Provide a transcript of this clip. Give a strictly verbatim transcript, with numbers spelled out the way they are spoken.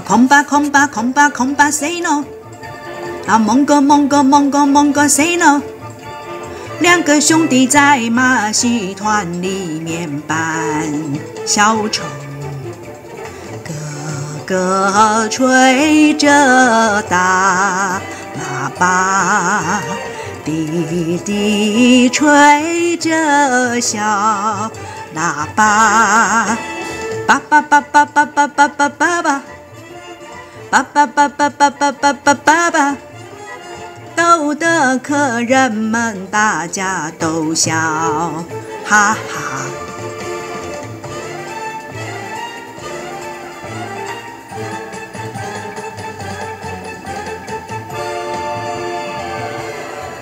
空吧空吧空吧空吧 say no， 啊蒙哥蒙哥蒙哥蒙哥 say no， 两个兄弟在马戏团里面扮小丑，哥哥吹着大喇叭，弟弟吹着小喇叭，叭叭叭叭叭叭叭叭叭叭，叭叭叭叭叭叭叭叭叭叭，逗得客人们大家都笑，哈哈。